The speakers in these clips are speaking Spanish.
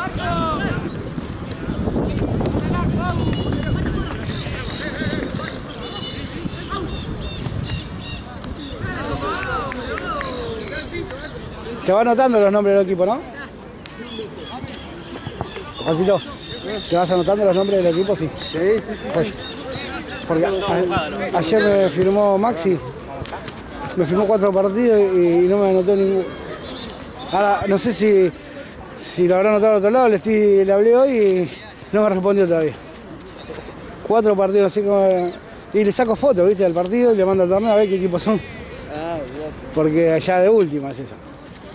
Te va anotando los nombres del equipo, ¿no? Juancito, ¿te vas anotando los nombres del equipo? Sí. Sí. Pues, porque ayer me firmó Maxi, me firmó 4 partidos y no me anotó ninguno. Ahora, no sé si lo habrá anotado al otro lado, le hablé hoy y no me respondió todavía. 4 partidos, así como... Y le saco fotos, ¿viste? Del partido y le mando al torneo a ver qué equipos son. Porque allá de última es eso.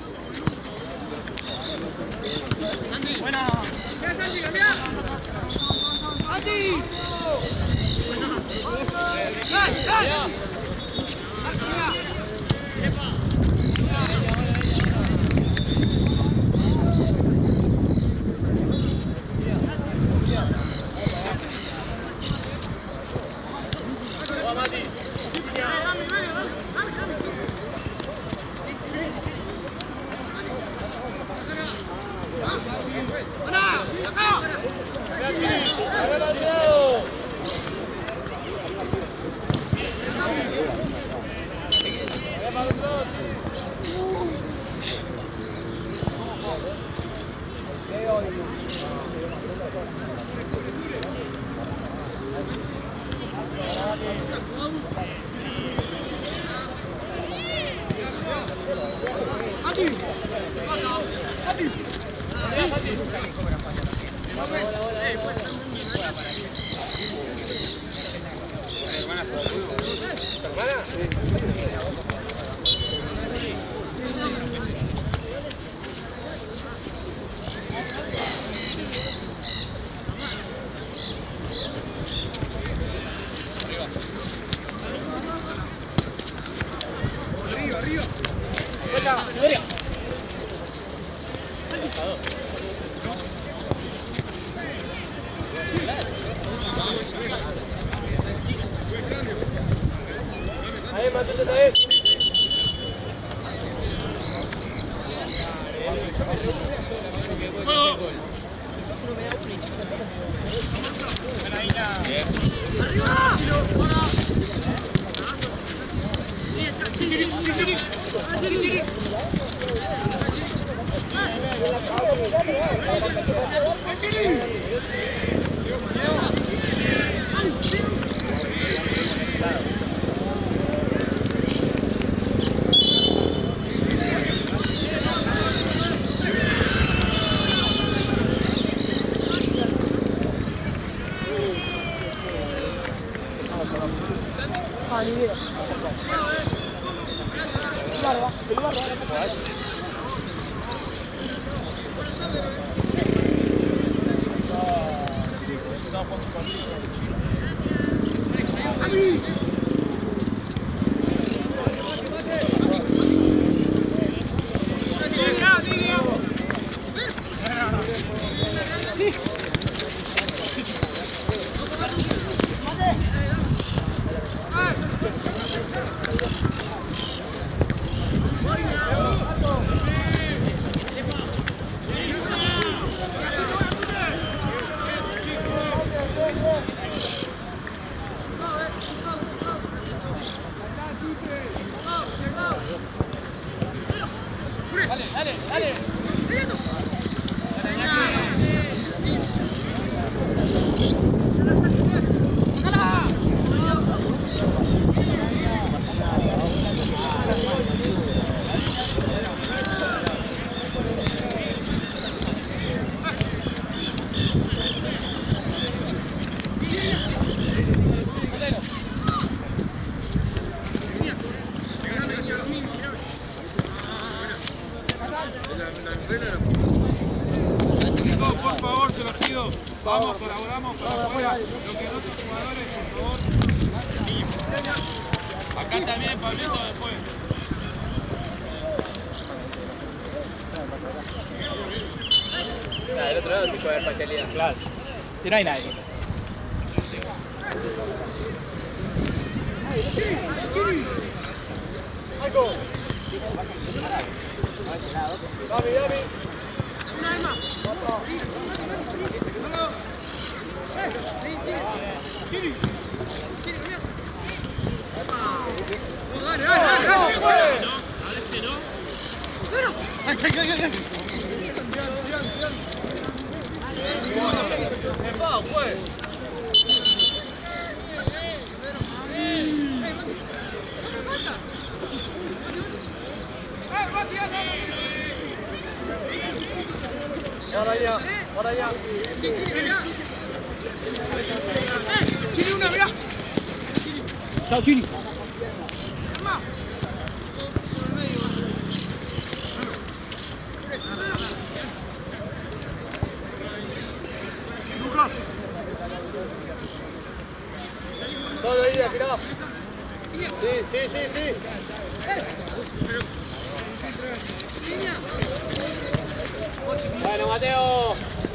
Por favor, se los pido. Vamos, colaboramos para afuera. Lo que no son jugadores, por favor. Acá también, Pablito, después. Del otro lado sí puede haber parcialidad. Claro. Si no hay nadie. Dame. Ahora ya. Chile una, mirá. Chao, Chile. Lucas. Solo ahí, mirá. Sí. Bueno, Mateo.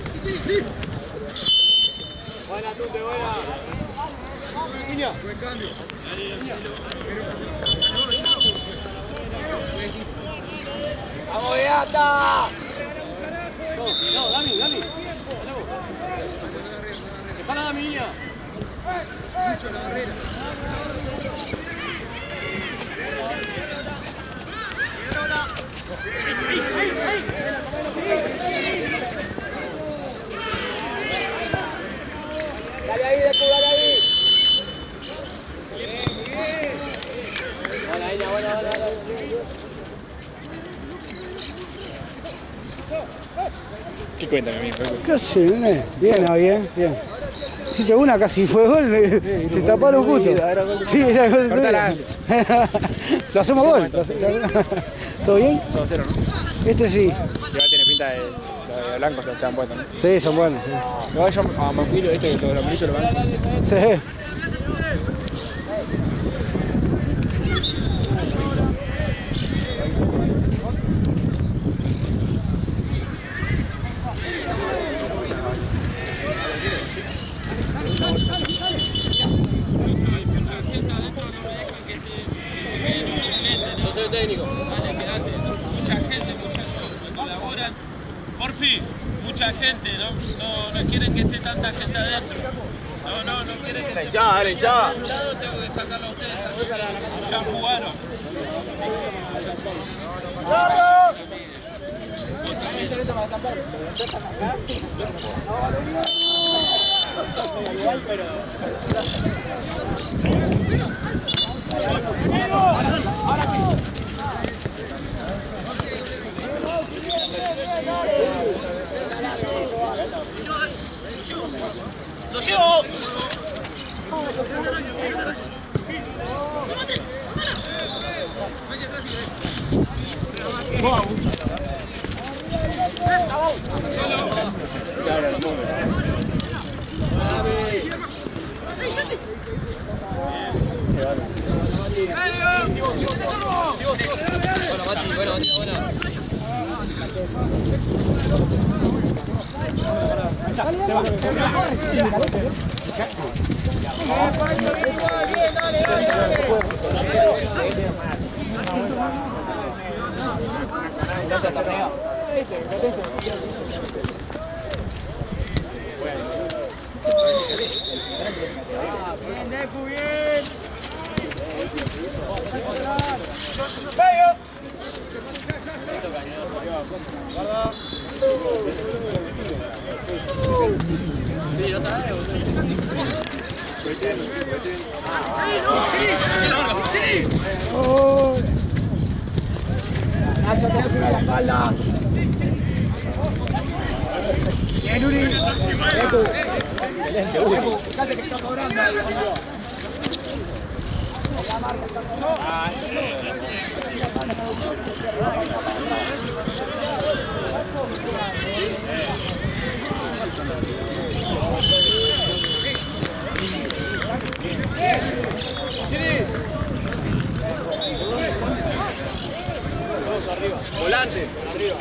Buena, Tute, buena. Niña. Buen cambio. ¡Vamos, Beata! No, Dami. Dejala, Dami, niña. Mucho la barrera. Dale ahí, Deku, dale ahí. Buena, niña, buena. ¿Qué cuenta, mi amigo? ¿Qué hace, nene? Bien. Hiciste una, casi fue gol, te taparon justo. Sí, era gol. Cortala. Lo hacemos gol. ¿Todo bien? 2-0, ¿no? Este sí. Igual tiene pinta de los de blancos que se han puesto, ¿no? Sí, son buenos. Sí. Igual yo a Manquillo, que todo lo amarillo lo van. Sí. Técnico. Dale, quedate. Mucha gente, colaboran. Por fin, mucha gente, no quieren que esté tanta gente adentro. No quieren que esté. Dale, ya. Por un lado tengo que sacarlo a ustedes también. Ya jugaron. Igual, pero... Ahora sí. ¡Lo llevo! Buena. Bien, Deku, bien. Sí, no está. Nacho, te hace la espalda. Bien, Uri. Excelente, Uri. Fíjate que está cobrando. La marca está arriba. Volante. Arriba.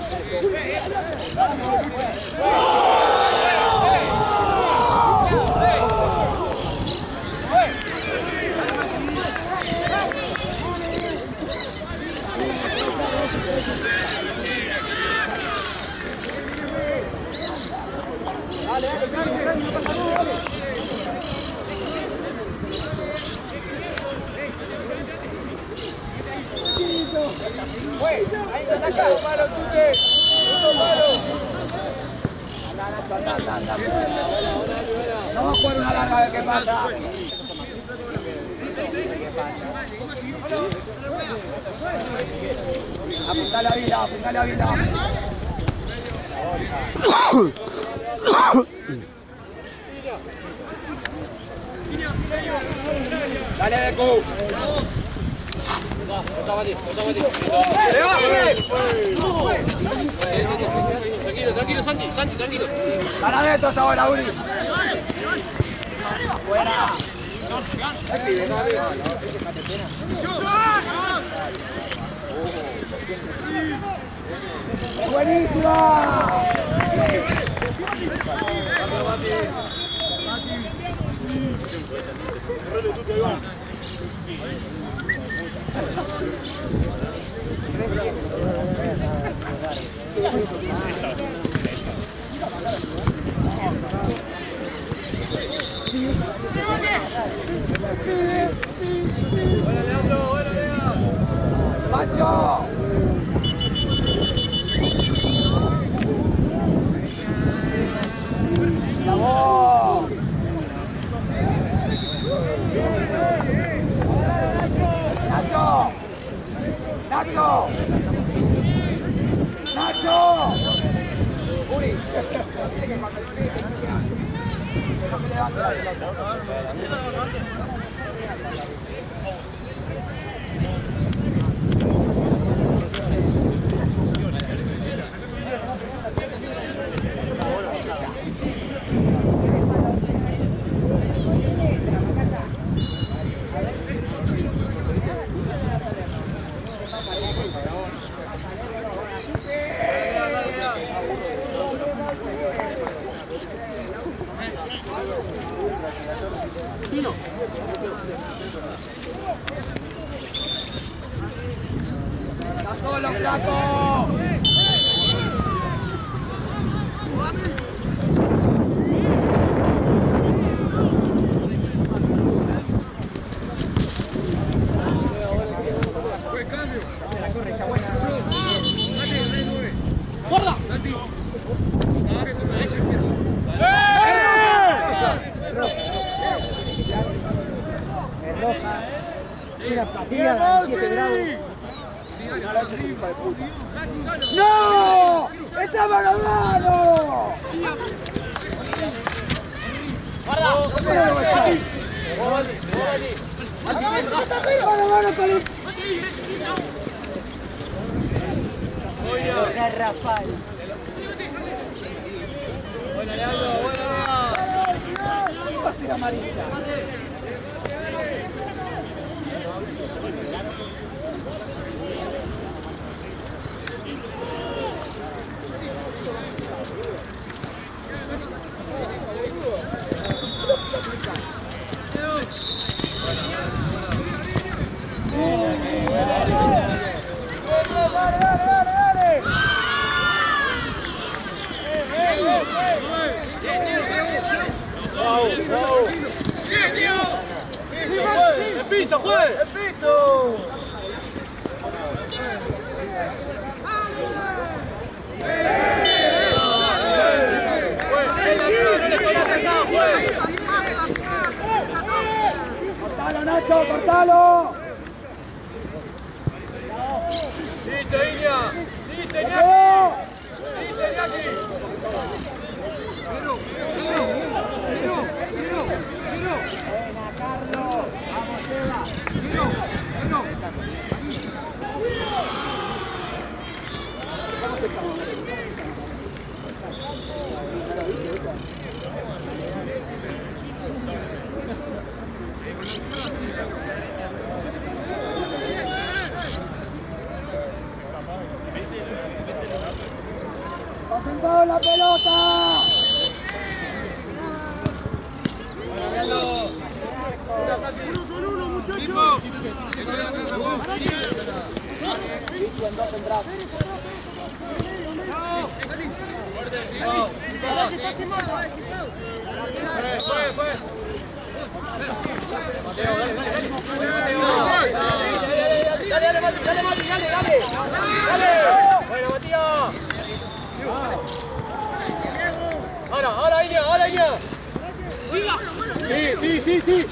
Ahí te saca, malo, Tute. Anda. Vamos a jugar una larga a ver qué pasa. Apuntale a Vila, Dale, Deku. Tranquilo, Santi, tranquilo. Dale adentro, ahora, Uri. Buena. ¡Buenísima! Buena, Leandro, buena, Leandro. ¡Pancho! ¡Bravo! ¡Nacho! ¡Uri! No se levante la pelota. ¡Está solo, flaco! ¡Guarda! Mira, patilla a 7 grados. ¡No! ¡Está mano a mano! ¡Guarda! ¡Mano a mano, Cali! Rafael. Buena, Leandro, buena. Va a ser amarilla. ¡El piso, juegue! ¡El piso! ¡Cortalo, Nacho! ¡Cortalo! ¡Listo, Iña! ¡Listo, Iñaki! ¡Listo, Iñaki! Buena, Carlos. Vamos, Seba. ¡Concentrado en la pelota! Fue. Mateo, dale. Dale, Mati, dale. Bueno, Matías. Ahora, Iña. Sí.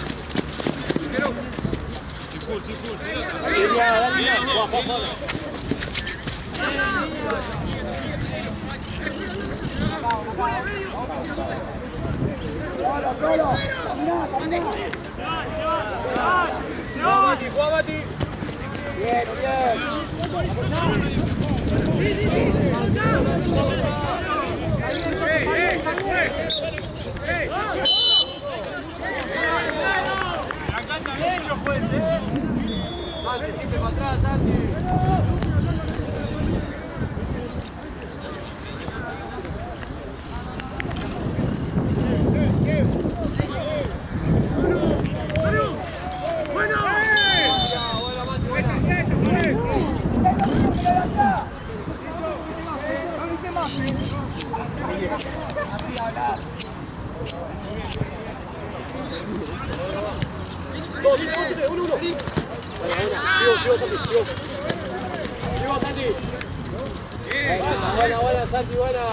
Juega Mati. Bien. Santi, siempre para atrás, Santi. Sigo, Santi. Buena, Santi, buena.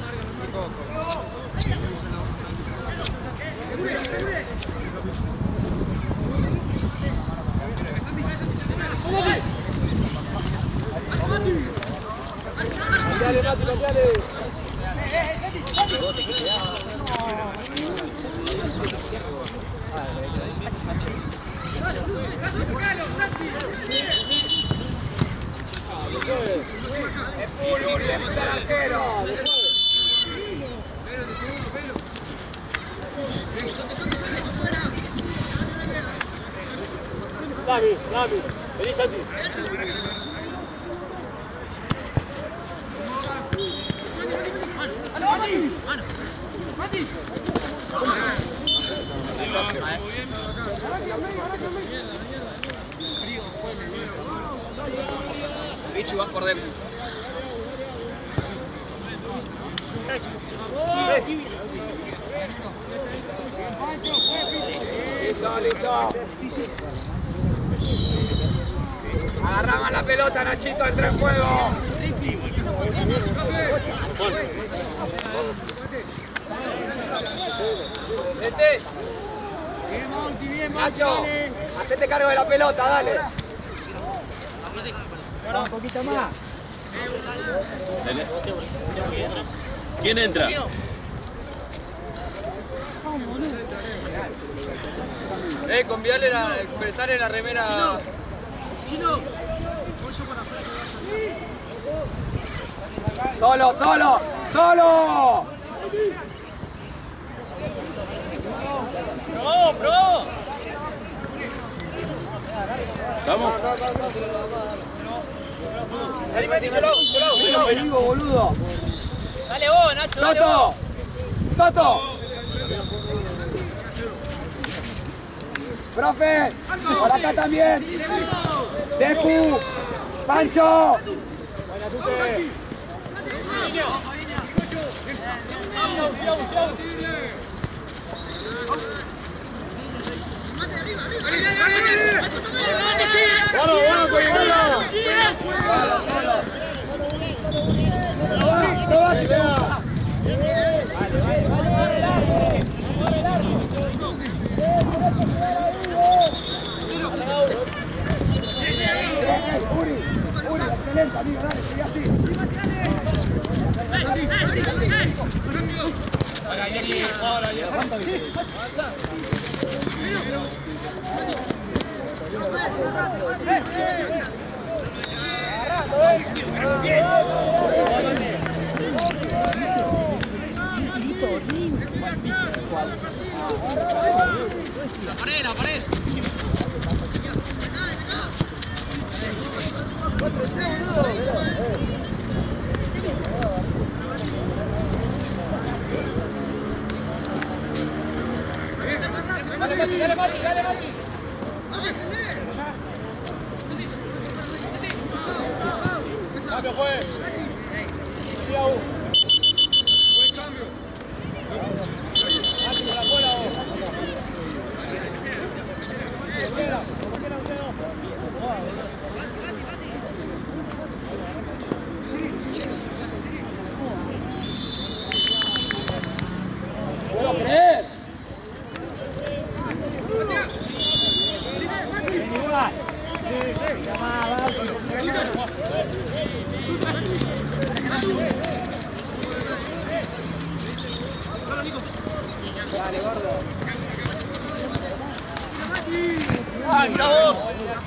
Dale, Mati, dale. Es Pulu, le pisa al arquero. Dami. Vení, Santi. Mati. Bicho, vas por dentro. Listo. Agarramos la pelota, Nachito, entra en juego. Nacho, hacete cargo de la pelota, dale. Un poquito más. ¿Quién entra? Conviarle prestarle la remera. Solo. ¡Pro! ¿Estamos? Salí, Mati, solo. Peligro, boludo. Dale vos, Nacho, dale vos. Toto. Profe, por acá también. Deku, Pancho. Uri, excelente, amigo, dale, sigue así. La pared. Dale, Mati. Cambio, fue. Buen cambio. Dale, gordo. ¡Anca vos!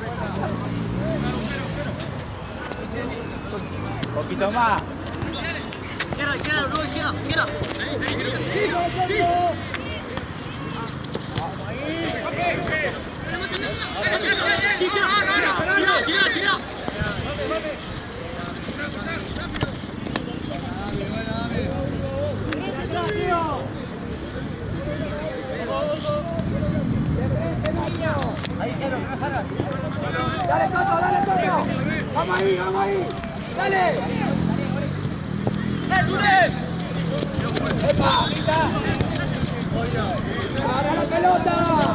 Un poquito más. Izquierda, Bruno, izquierda. Tira. Dale, Toto. Vamos ahí. Dale. ¡Epa! ¡Para la pelota!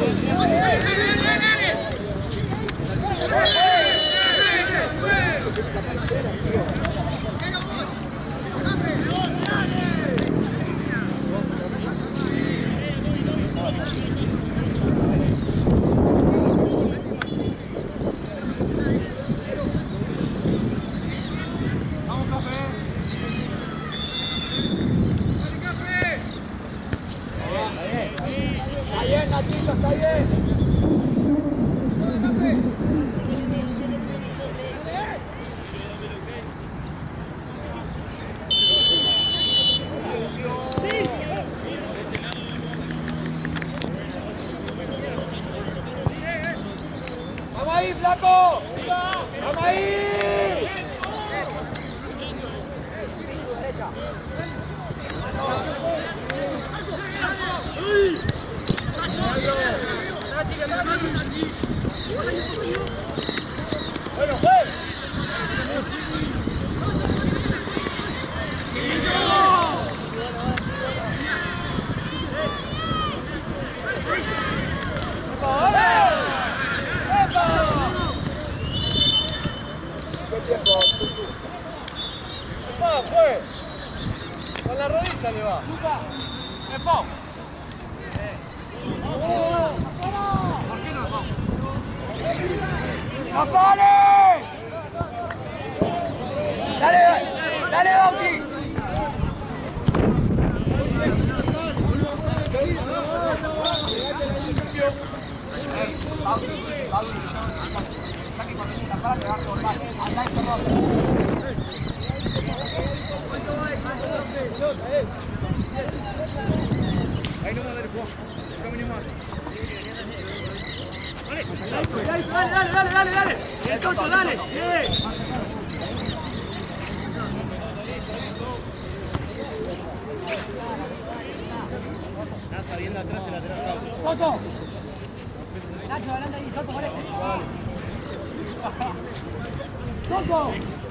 ¡Vamos ahí, flaco! ¡Vamos ahí! Bueno, juez. Fue. Con la rodilla le va. ¡Es foul! ¡No sale! ¡Dale, Bauti! Ahí no va a dar el juego. Un camino más. Dale. El Toto, dale. Bien. Está saliendo atrás el lateral. ¡Toto! Nacho, adelante ahí, Toto, vale. ¡Toto!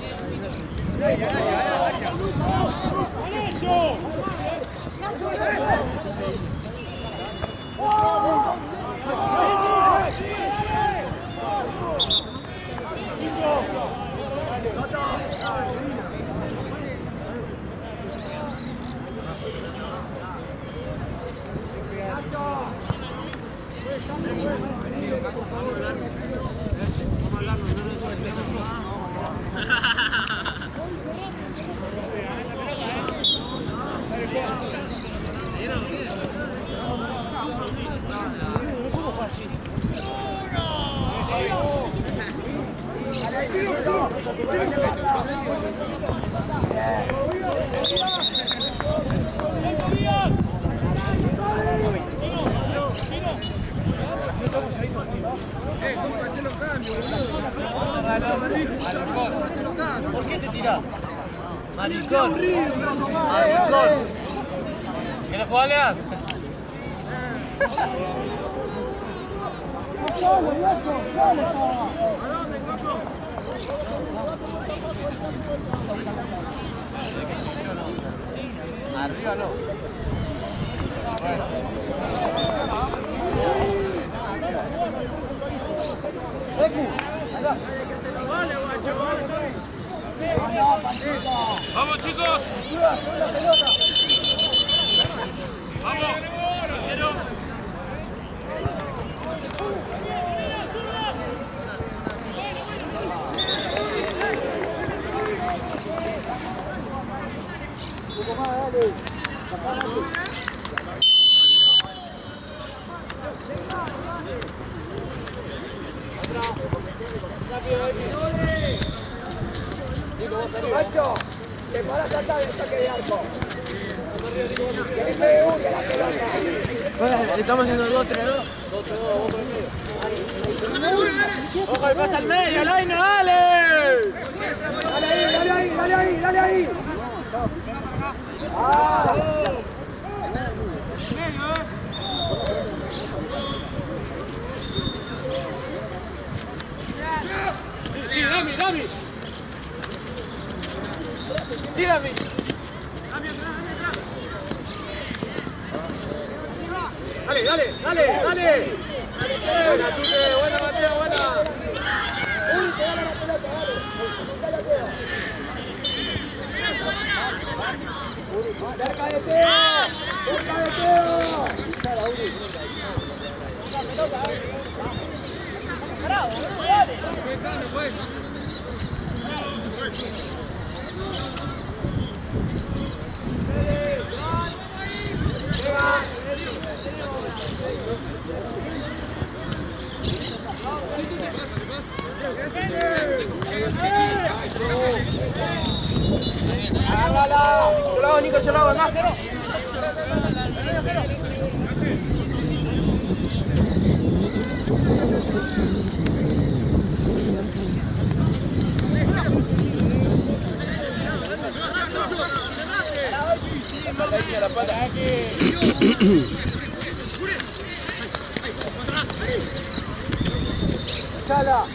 ¿Por qué te tirás? Maricón. Maricón. ¿Quieres jugar, Leandro? Arriba no. Bueno. ¡Vamos, chicos! ¡Vamos! Estamos haciendo el 2-3-2. 2-3-2, vos por el medio. ¡Ojo, y pasa al medio, Laino, dale! Dale ahí, dale ahí, dale ahí, dale ahí. Ah. Sí, Dami. Sí, Dami. Dale. Buena, Tuque, buena, Mateo, buena. Uy, te gana la pelota, dale. Cerca de Teo. Nico, yo lo hago, no, cero. Chala.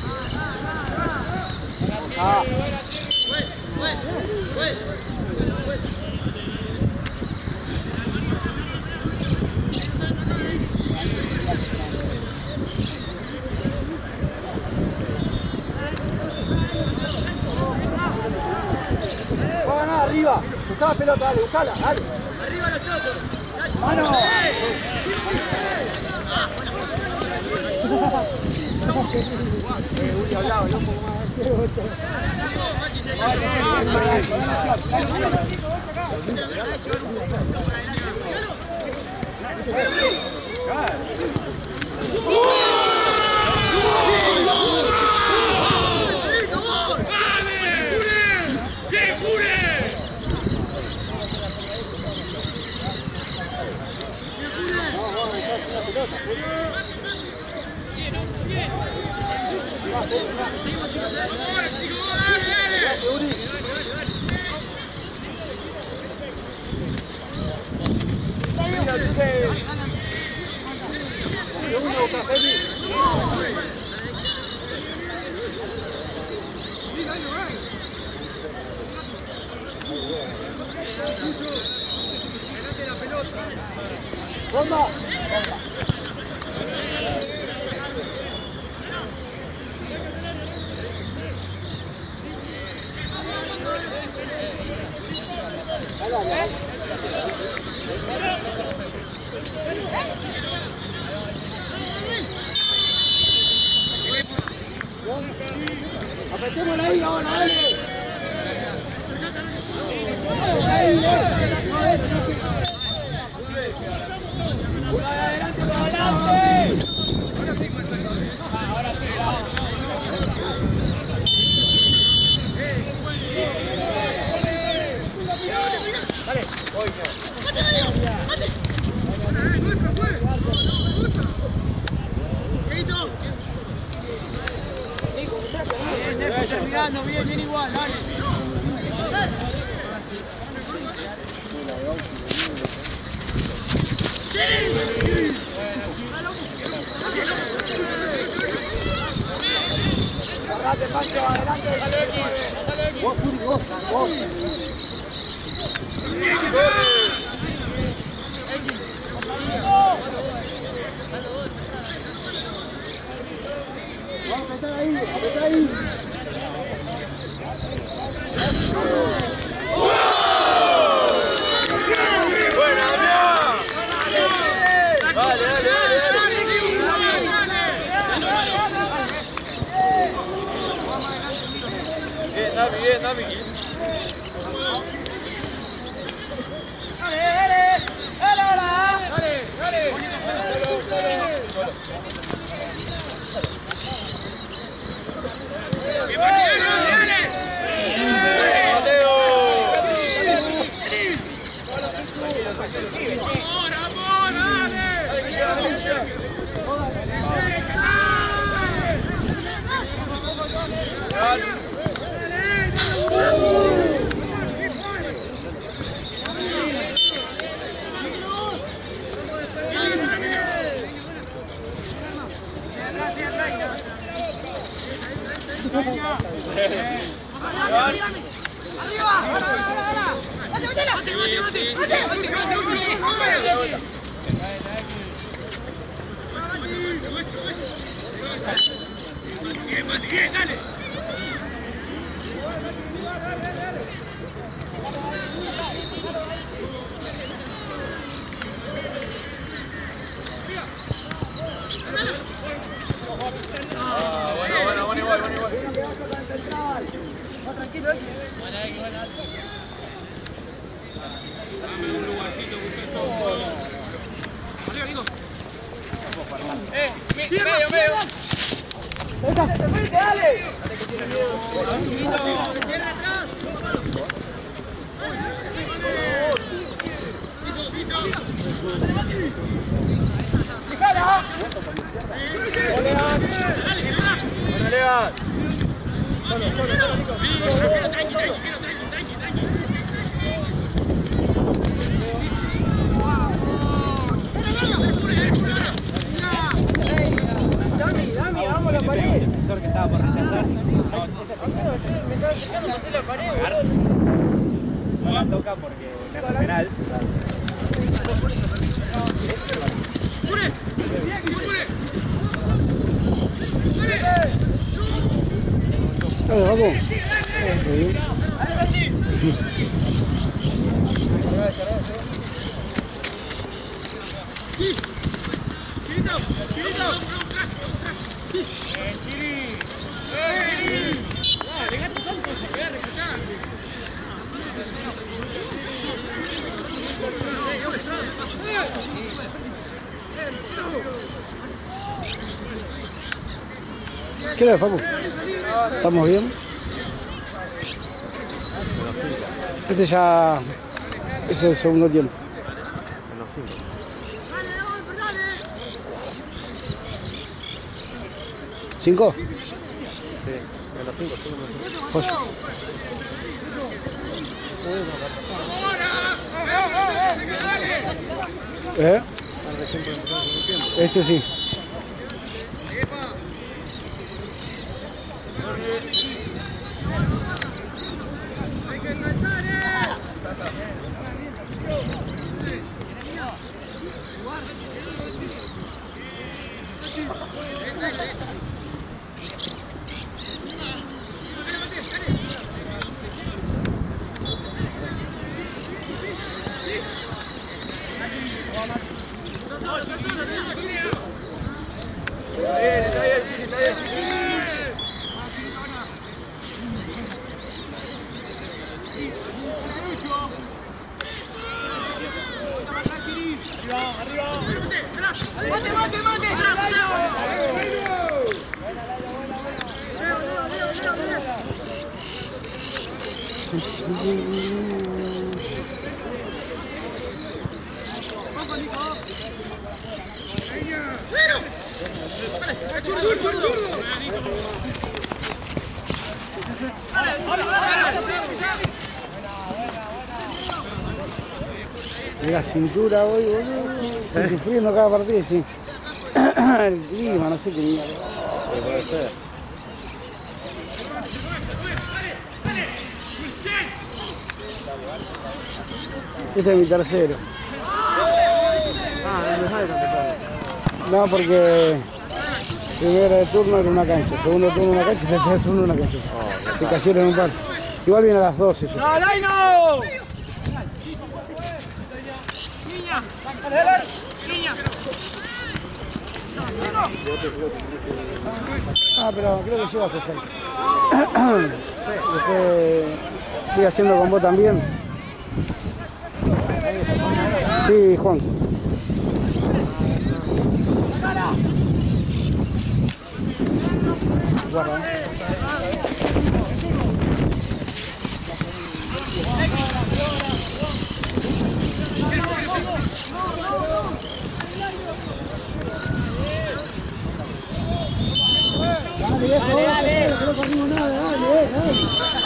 Va a ganar arriba. Buscá la pelota, dale, buscala, dale. Arriba los chocos. ¡Mano! Uy, hablaba, yo como más. ¡Bomba! Apretémosla ahí ahora, dale. Uno de adelante, uno de adelante. Ahora sí, dale. Voy, Bien, mirando, bien igual, dale. Agarrate, Pancho, adelante. Vos, Puri, vos. Vamos a apretar ahí. Bien, Dami. ¡Amor, dale! ¿Qué hora es, Facu? ¿Estamos bien? Este ya es el segundo tiempo. En los 5. ¿5? Sí, en los 5, solo en los 5. Pues. Este sí. La cintura hoy, boludo. Estoy sufriendo cada partido, sí. El clima, no sé qué mierda. Puede ser. Este es mi tercero. Ah, no me sale tanto. No, porque primero de turno era una cancha, segundo turno una cancha y tercer turno una cancha. Se cayeron un par. Igual viene a las 12. Yo. ¡No, Laino! Ah, pero creo que lleva 60. Después estoy haciendo con vos también. Sí, Juan. Guarda. Dale, no perdimos nada, dale.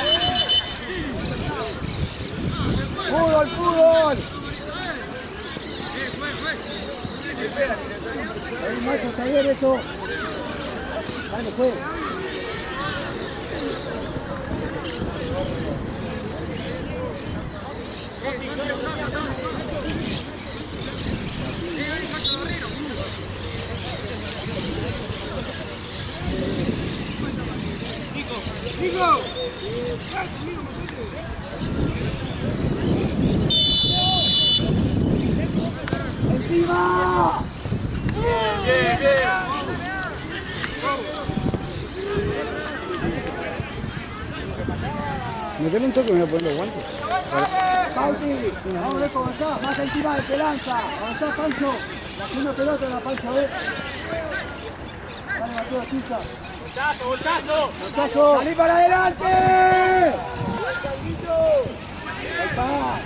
¡Fútbol! Macho, está bien eso. Dale, juega. ¡Encima! Bien, bien. Metele un toque y me voy a poner los guantes. Pauti, vamos a ver cómo está, más encima del que lanza. Avanzá, Pancho. La segunda pelota en la Pancho, Dale, Mateo, pisa. Voltazo. ¡Salí para adelante! Ahí está.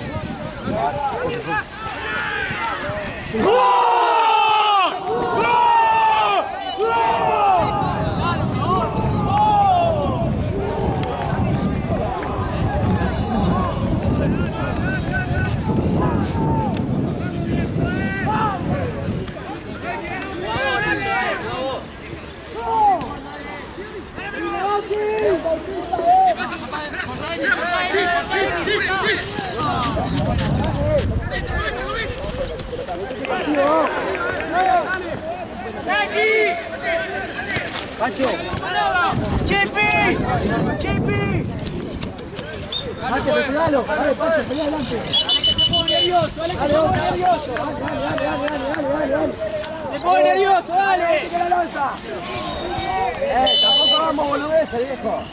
Pancho. ¡Chipi! ¡Chipi! Pancho, pegalo. Dale, Pancho, pelea adelante. Dale, que te pongo nervioso. Dale, que te pongo nervioso. Dale. Te pongo nervioso, dale. Que la lanza. Tampoco vamos, boludez, viejo.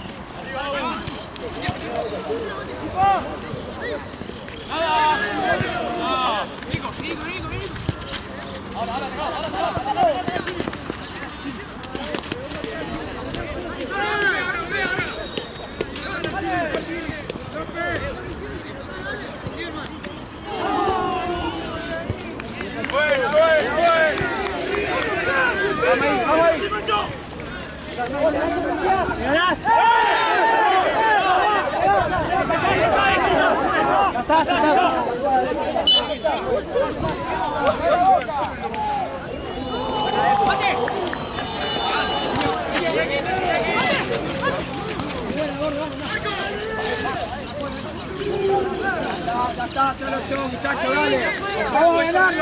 Ya está, muchachos, dale. Vamos a ganarlo,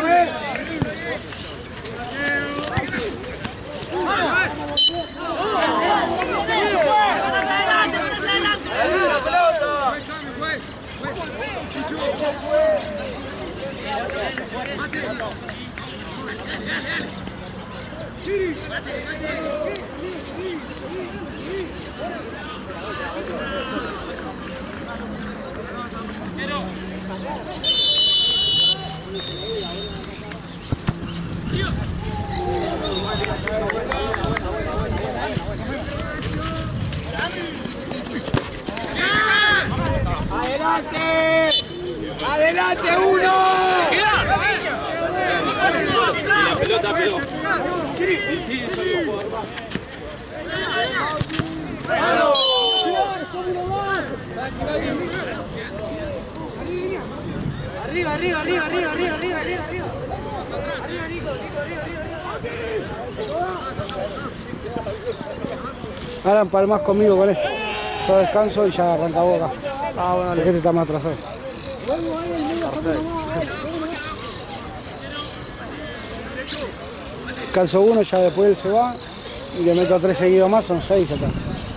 ¡Adelante! ¡Adelante, uno! La pelota pegó. Sí, eso lo puedo armar. Arriba. Alan, palmas conmigo con esto. Yo descanso y ya arranca Boca. Ah, bueno, porque este está más atrasado. Descanso uno, ya después él se va. Y le meto 3 seguidos más, son 6 ya está.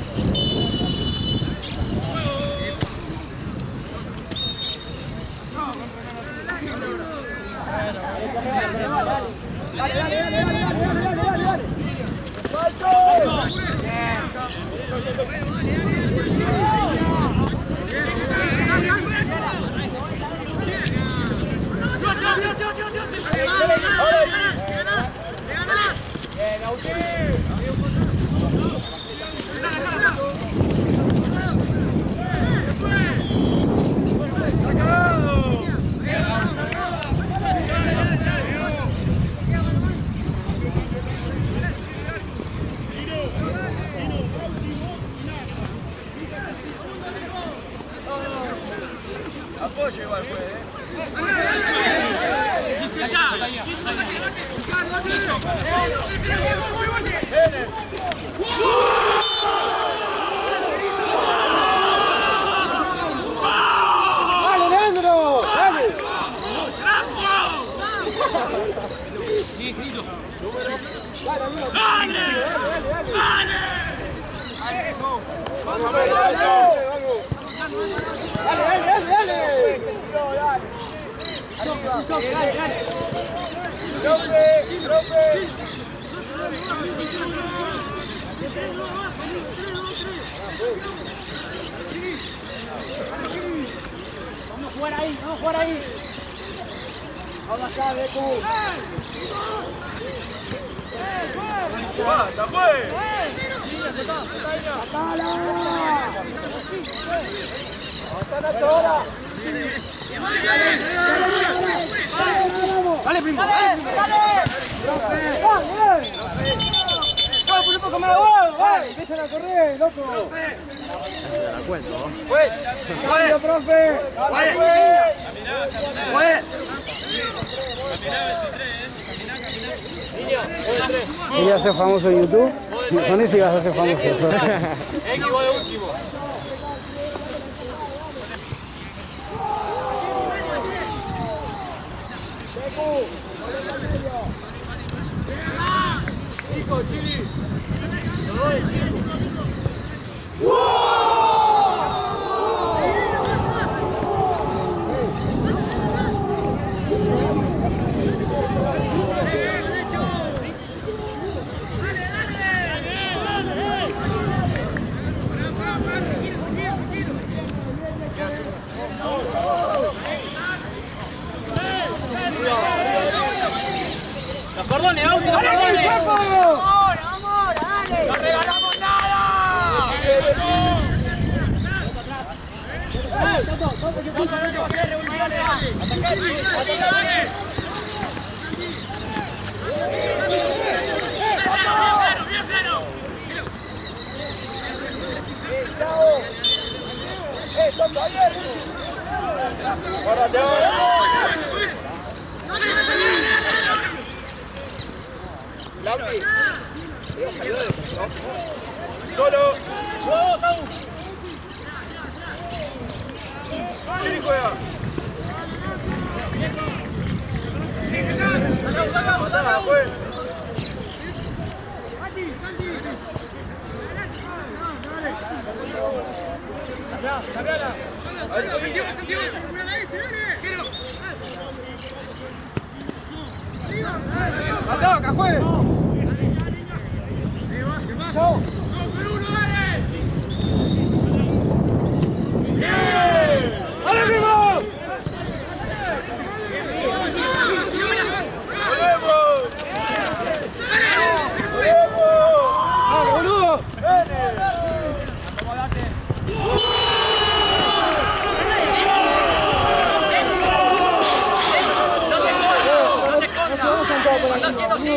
Apoyo igual fue, Si se cae. Vamos a jugar ahí, vamos a jugar ahí. Vamos acá, Becu. Dale, primo. Dale. Un poco más de huevo, empiezan a correr, loco. La cuento. Cambio, profe. ¿Querías ser famoso en YouTube? Con ese ibas a ser famoso. X, vos de último. Chico, Chili. Los cordones, vamos, los cordones. ¡Vamos, dale! ¡No regalamos nada! Lauti, Diego salió de solo. ¡Vamos, Saúl! Chili juega. ¡Ataca, juegue! ¡Chao! ¡Dale, primo! ¡Vamos, boludo! Están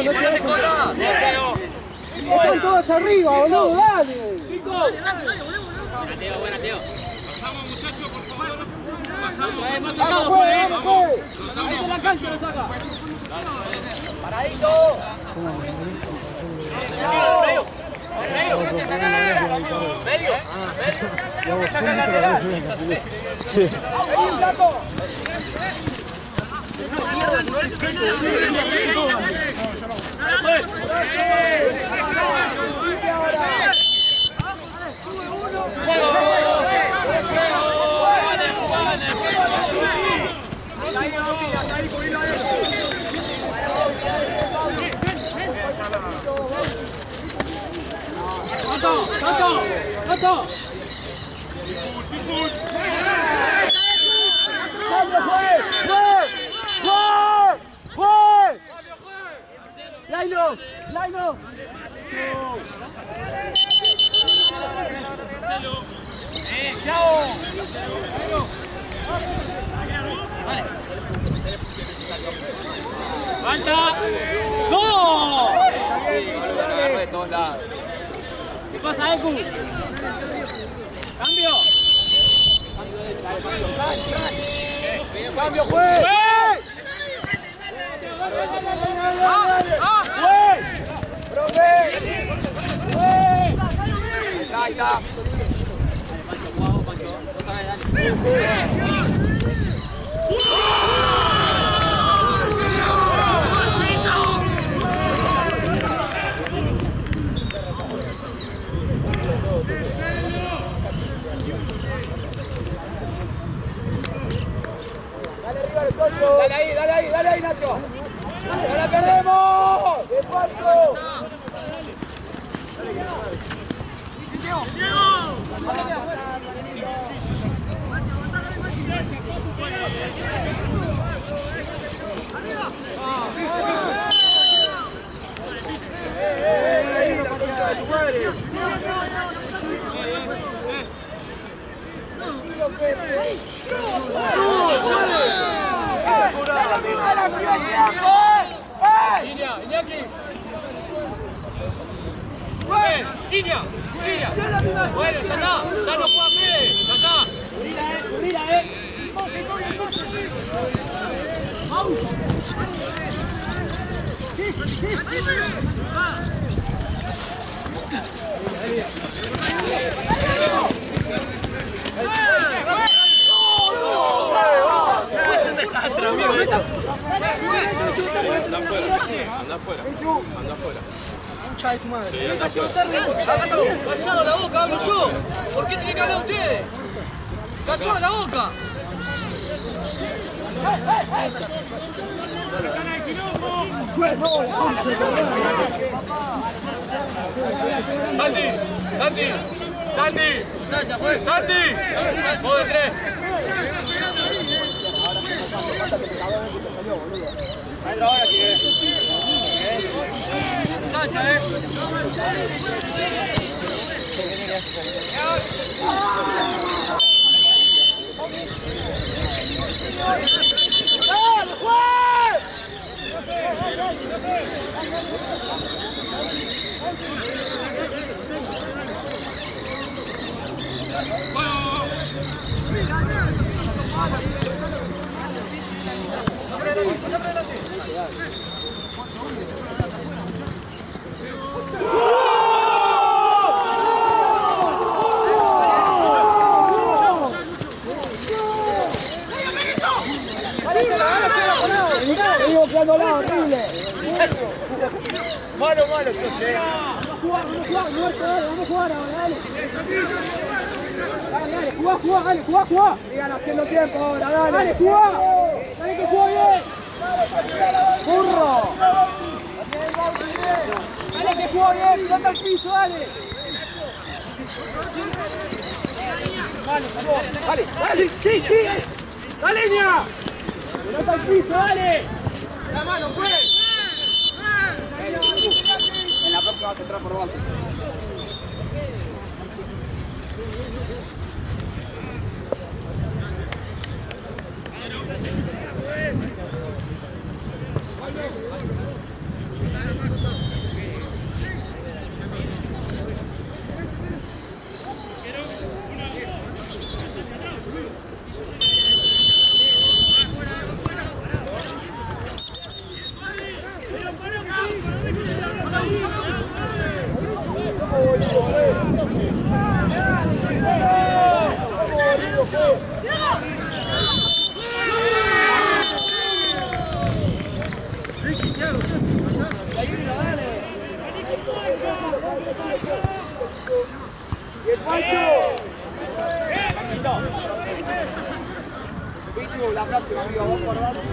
todos arriba, boludo, dale. Mateo, buena, Mateo. Pasamos, muchachos, por favor. Pasamos. Vamos, juegue. Ahí de la cancha lo saca. ¡Paradito! ¡Tato! ¡Juez! ¡Laino! ¡Falta! ¡No! De todos lados. ¿Qué pasa, Eku? ¡Cambio! ¡Cambio, juez! Ahí está. ¡No la perdemos! ¡Despacio! Línea, Iñaki. Línea. Bueno, ya está. Ya no juega Fede. Ya está. Es un desastre, amigo. Anda afuera. Concha de tu madre. Sí, anda afuera. Callado la boca, hablo yo. ¿Por qué tienen que hablar ustedes? Callado la boca. Santi. Vos de tres. Entra ahora, Calla, Digo que ando lado, horrible. Malo, Vamos a jugar ahora, dale. Dale, jugá. Sigan haciendo tiempo ahora, dale. Dale, jugá. Dale que juega bien. ¡Burro! Dale que juega bien, pelota al piso, dale. Dale, sí. Dale, niña. Pelota al piso, dale. La mano, pues. En la próxima vas a entrar por Balti. La próxima, amigo, vamos por abajo.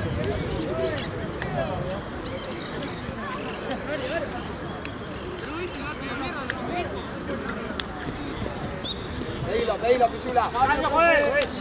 Pedilo, pichula.